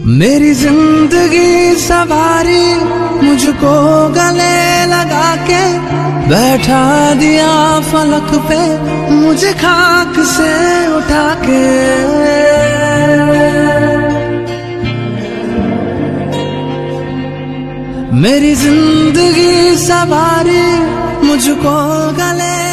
मेरी जिंदगी सवारी मुझको गले लगा के बैठा दिया फलक पे मुझे खाक से उठा के। मेरी जिंदगी सवारी मुझको गले